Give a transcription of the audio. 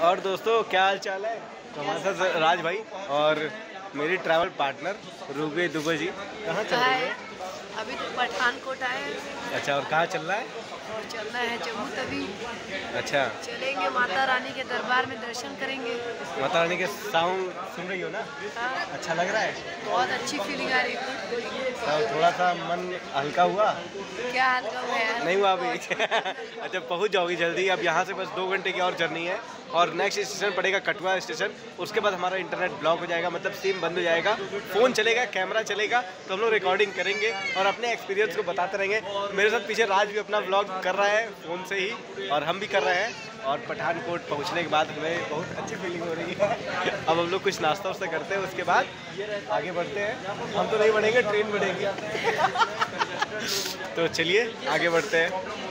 और दोस्तों क्या हाल चाल है। तो हमारे साथ राज भाई और मेरी ट्रैवल पार्टनर रूबी दुबे जी। कहाँ चल रही है? अभी तो पठानकोट आए हैं। अच्छा, और कहाँ चल रहा है? और चलना है जम्मू तभी। अच्छा, चलेंगे माता रानी के दरबार में दर्शन करेंगे। माता रानी के साउंड सुन रही हो ना? हाँ, अच्छा लग रहा है? बहुत अच्छी फीलिंग आ रही है। तो थोड़ा सा मन हल्का हुआ? क्या हल्का हुआ है? नहीं हुआ अभी? अच्छा, पहुँच जाओगी जल्दी। अब यहाँ से बस 2 घंटे की और जर्नी है और नेक्स्ट स्टेशन पड़ेगा कटवा स्टेशन। उसके बाद हमारा इंटरनेट ब्लॉक हो जाएगा, मतलब सिम बंद हो जाएगा। फ़ोन चलेगा, कैमरा चलेगा, तो हम लोग रिकॉर्डिंग करेंगे और अपने एक्सपीरियंस को बताते रहेंगे। मेरे साथ पीछे राज भी अपना ब्लॉग कर रहा है फ़ोन से ही और हम भी कर रहे हैं। और पठानकोट पहुंचने के बाद हमें बहुत अच्छी फीलिंग हो रही है। अब हम लोग कुछ नाश्ता वास्ता करते हैं, उसके बाद आगे बढ़ते हैं। हम तो नहीं बढ़ेंगे, ट्रेन बढ़ेगी। तो चलिए आगे बढ़ते हैं।